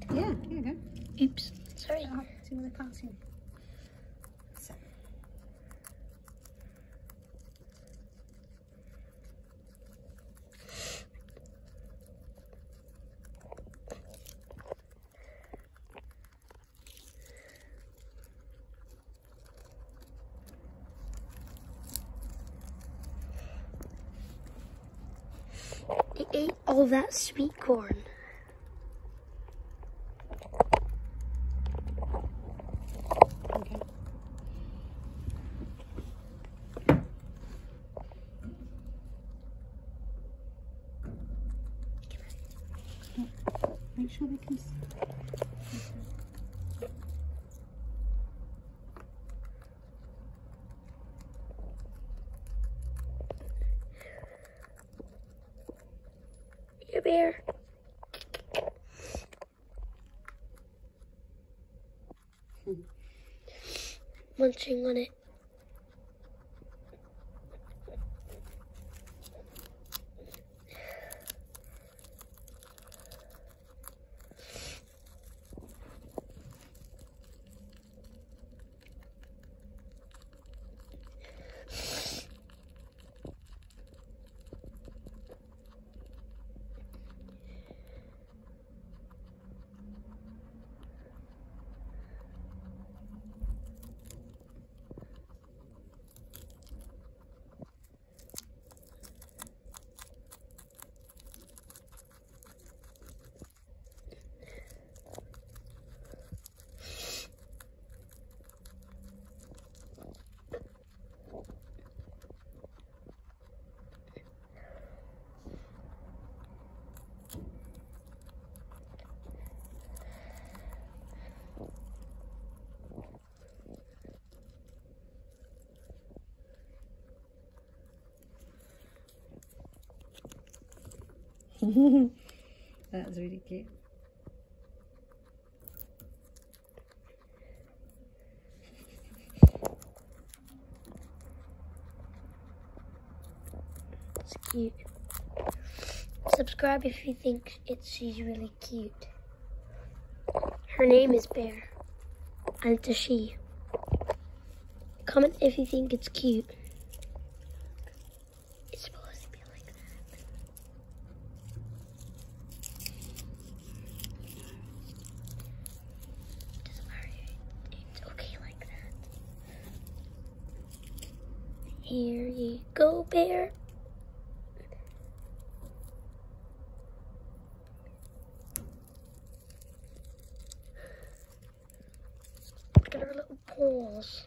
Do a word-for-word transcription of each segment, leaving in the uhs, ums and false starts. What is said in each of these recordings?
Yeah, here you go. Oops, sorry. Oh, see what I can't see. So. It ate all that sweet corn. Okay. Make sure they can see. Here, bear. Munching on it. That was really cute. It's cute. Subscribe if you think it's she's really cute. Her name is Bear, and it's a she. Comment if you think it's cute. It's supposed to be like that. Doesn't matter. It's okay like that. Here you go, Bear. Look at her little paws.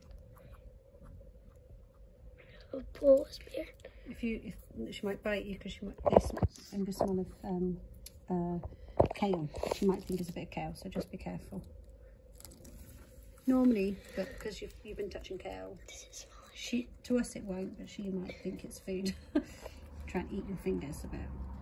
Little paws, Bear. If you, if she might bite you because she might. This and this one of um, uh, kale. She might think it's a bit of kale, so just be careful. Normally, but because you've you've been touching kale, This is small. she to us it won't, but she might think it's food. Try and eat your fingers a bit.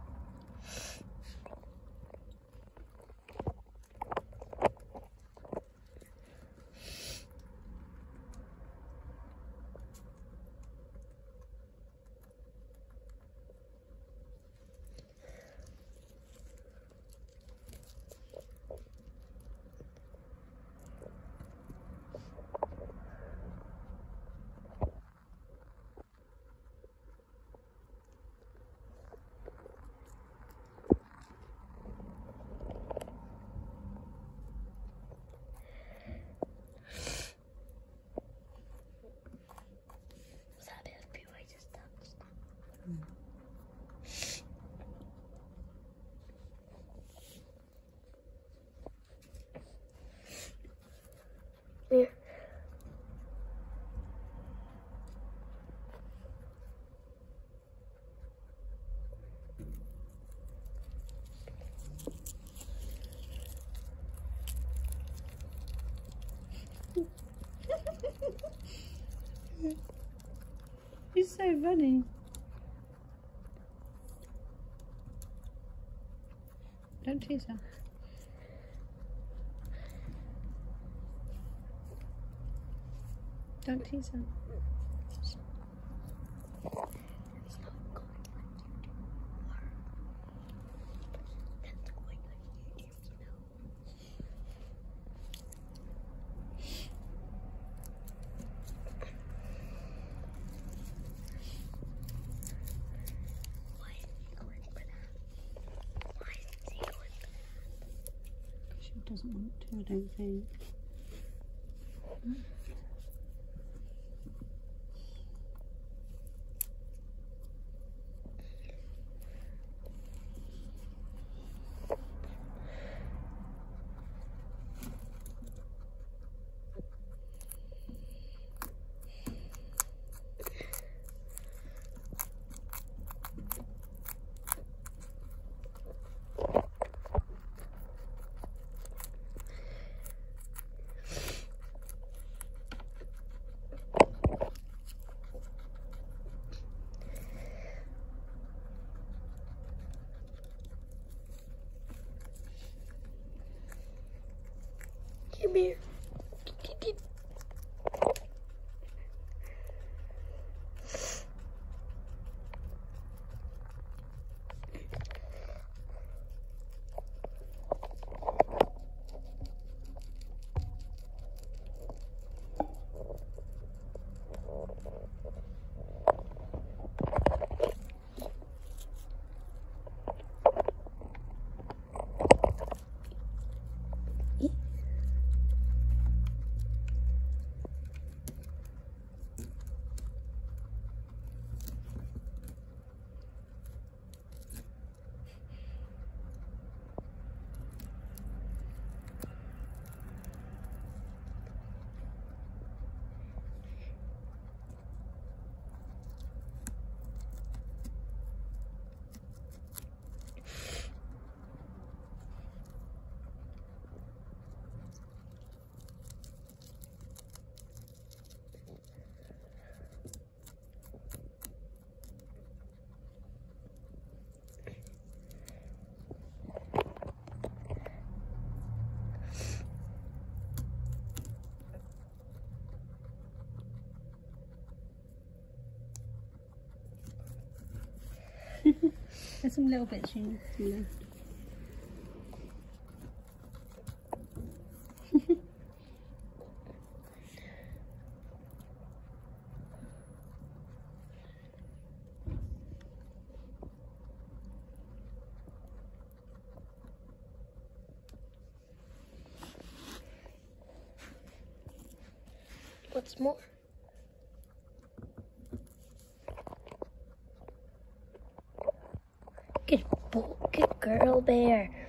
Was that a bit of poo I just touched? Here. You're so funny. Don't tease her. Don't tease her. It's not going like you do before. That's going like you do, you know. doesn't want to, I don't think. Come here. There's some little bits you left. What's more? Good boy, good girl, Bear.